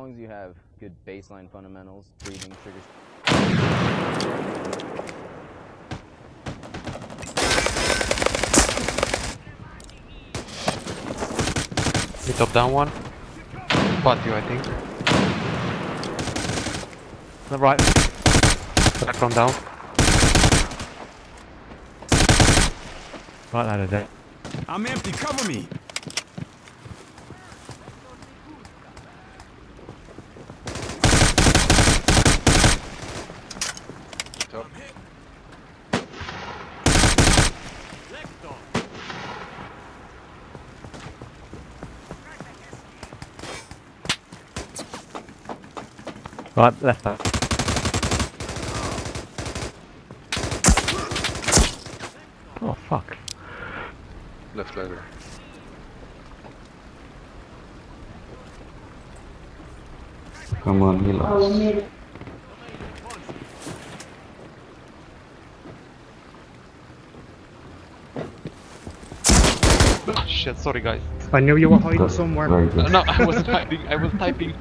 long as you have good baseline fundamentals, breathing, triggers. Hit top down one. Patio, I think. The right. Back from down. Right ladder there. I'm empty, cover me! Top. Right, left back. Oh fuck. Left ladder. Come on, heal us. Oh, shit, sorry guys. I knew you were hiding somewhere. Very good. No, I wasn't hiding, I was typing.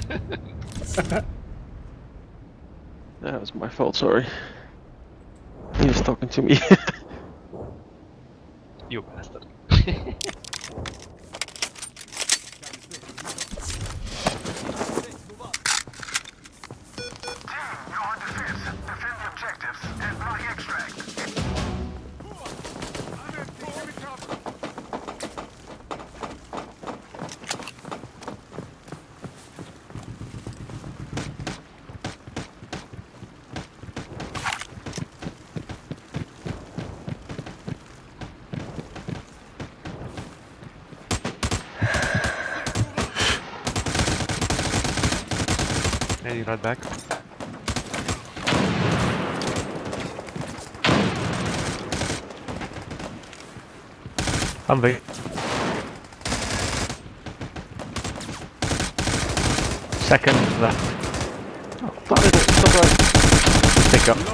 That was my fault, sorry. He was talking to me. You bastard. Heading right back. I'm waiting. Second left. Oh, stop right. Pick up.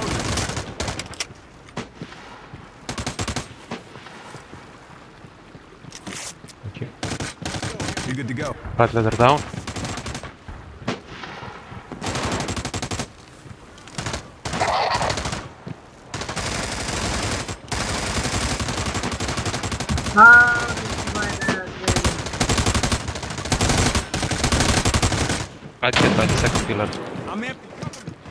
Thank you. You're good to go. Right ladder down. Right hit by the second pillar. I'm empty, cover me!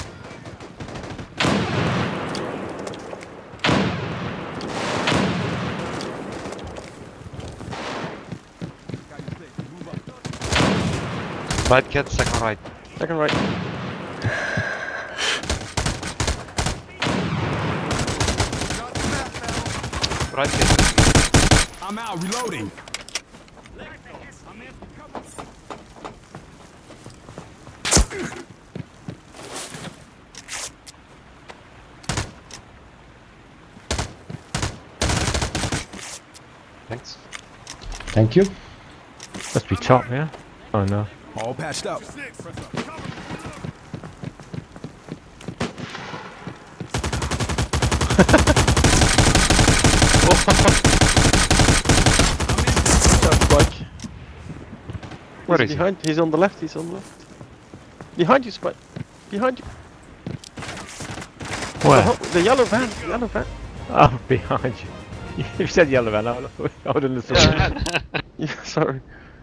Right cat, second right. Second right. Right hit. I'm out, reloading! I'm empty, cover me! Thanks. Thank you. Must be top, yeah? Oh no. All patched up. Where is He's behind. He's on the left. He's on the left. Behind you, Spike. Behind you. he? Where? The yellow van. The yellow van. Oh, behind you. You said yellow van, I would have listened. Yeah, sorry.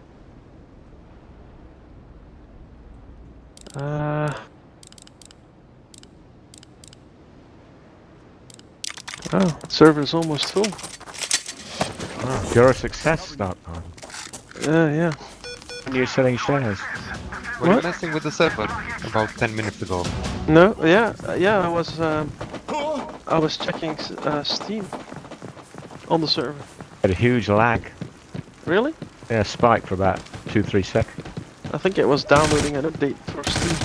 Oh, server's almost full. Oh, you're a success start time. Yeah. And you're selling shares. Were you messing with the server about 10 minutes ago? No, yeah. I was checking Steam on the server. Had a huge lag. Really? Yeah, spike for about 2-3 seconds. I think it was downloading an update for Steam.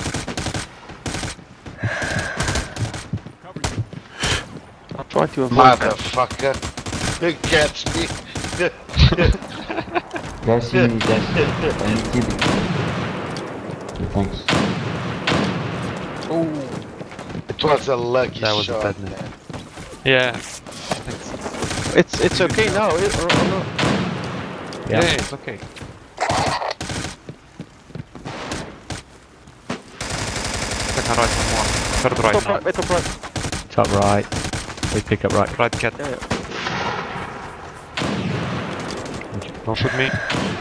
I'll try to avoid that. Motherfucker! Who gets me? Guys, see me, guys. I need healing. Thanks. Oh, it was a lucky That was shot. a bad man. Yeah. Thanks. It's okay now, or not? Yeah, it's okay. right, one more. Third right Top now. right, top right. Top right. They pick up right. Right cat. Yeah, yeah. Don't shoot me.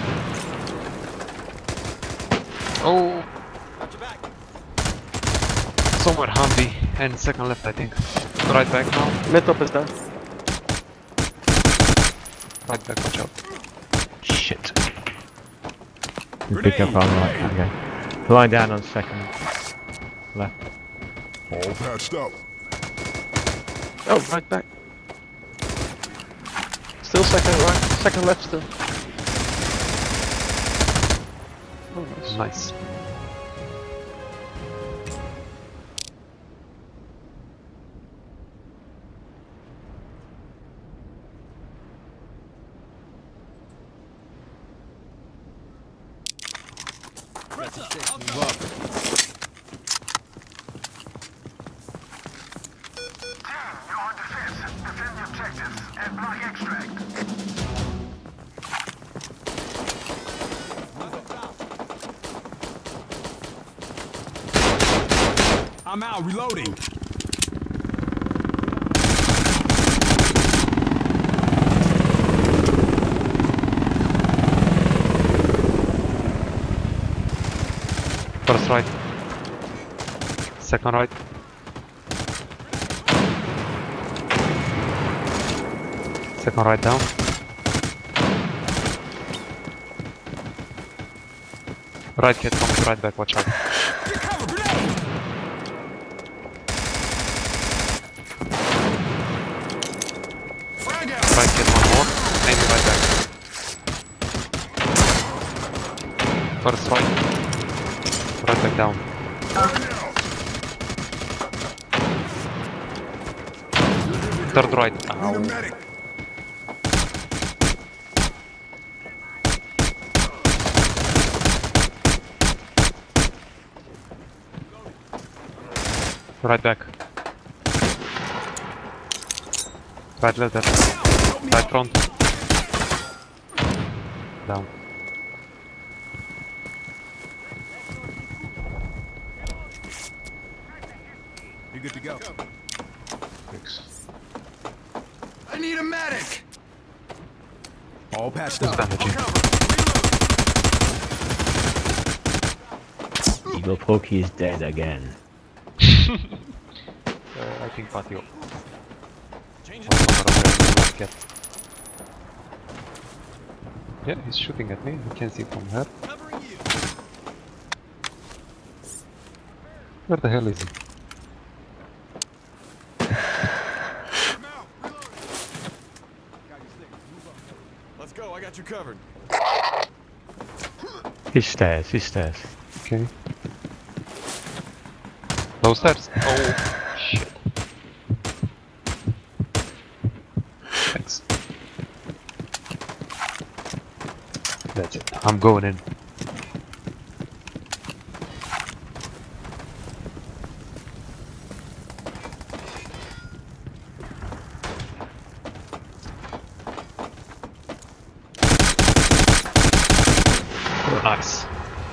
Oh! Somewhere Humvee and second left I think. Right back now. Mid top is down. Right back, watch out. Shit. They pick up on right. Okay. Line down on second. Left. All patched up. Oh, right back. Still second right, second left still. Oh, nice. Nice. I'm out, reloading. First right. Second right. Second right down. Right kid comes right back, watch out. Right kid one more. Maybe right back. First right. Right back down. Third right. Need a Ow. medic. Right back. Right left, left. Right front. Down. You good to go? Thanks. I need a medic. All patched Who's up. damaging? Eagle Pokey is dead again. I think patio. Yeah, he's shooting at me. You can see from here. Where the hell is he? Let's go, I got you covered. His stairs, his stairs. Okay. Low stairs. Oh shit. Thanks. That's it. I'm going in. Nice.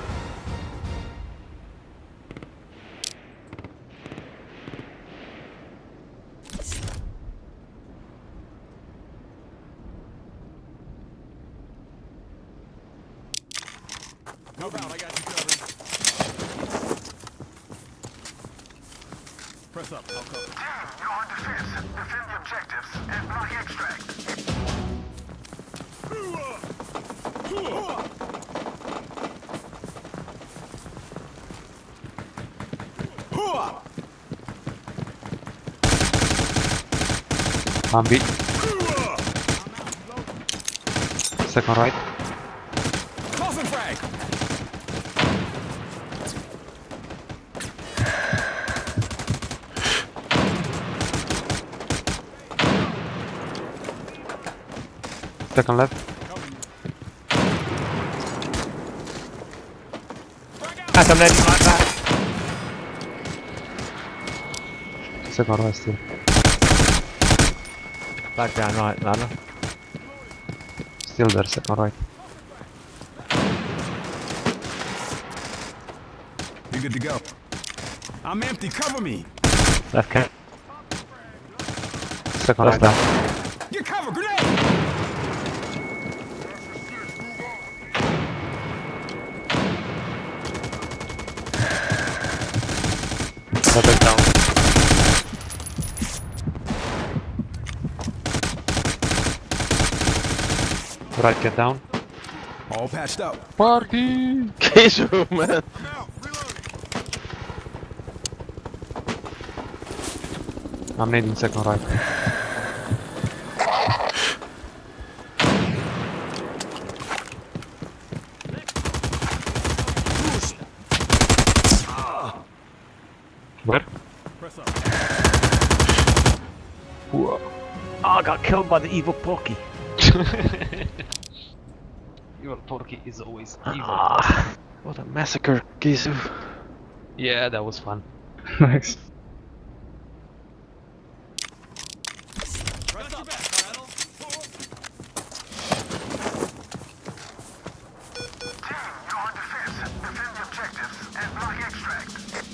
No doubt, I got you covered. Press up, I'll cover. You're on defense. Defend the objectives and block extract. Humvee. Second right. Toss and frag. Second left. As I'm letting like that. Second right still. Back down right, ladder. Still there, second right. You good to go? I'm empty. Cover me. Left cap. Second Left right. down. Get cover. Grenade. Left down. Right, get down. All patched up. Party! Keishu, man. Now, reloading. I'm needing second right. Where? Press up. Whoa. Oh, I got killed by the evil Porky. Your Porky is always evil. Ah. What a massacre, Keishu. Yeah, that was fun. Nice. Press up. Battle. Team, you're on defense. Defend the objectives and block extract.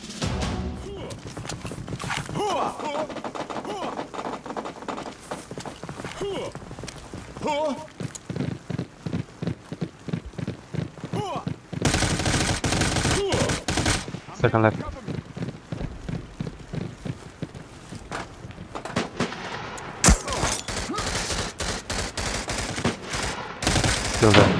Second left. Still there.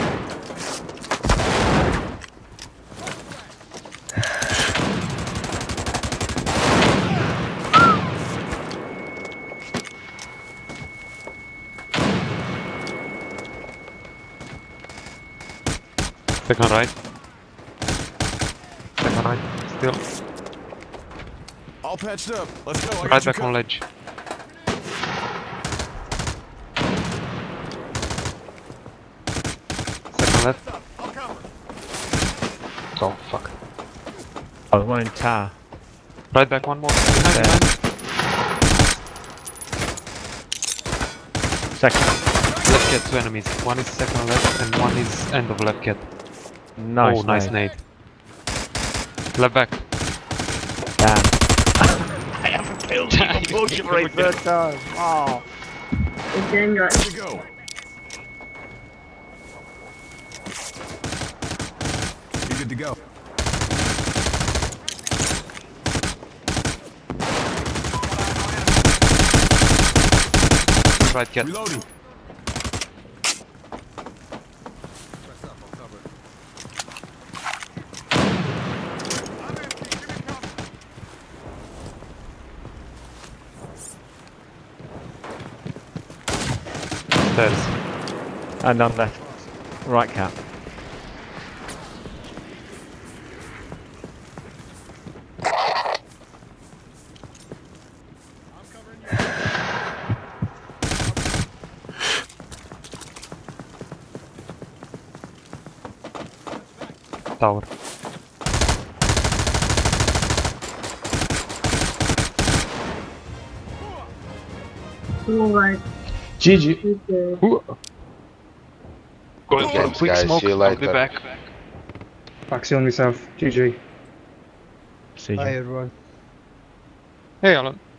Second right. Second right. Still. All patched up. Let's go. I got Right you back on ledge. Second left. I'll cover. Oh fuck. Oh, one in tower. Right back one more. Behind, There. behind. Second. Left cat, two enemies. One is second left and one is end of left cat. Nice. Oh, nice nade. nade. Left back. Damn. I haven't killed evil Porky for a third time. Oh. Ready to go. You're good to go. Right cat. Reloading. Stairs. And none left. Right cap. Tower. GG. Good Thanks, game. Quick guys. smoke. See you I'll be later. back. Maxi on myself. GG. See you. Hey Alan.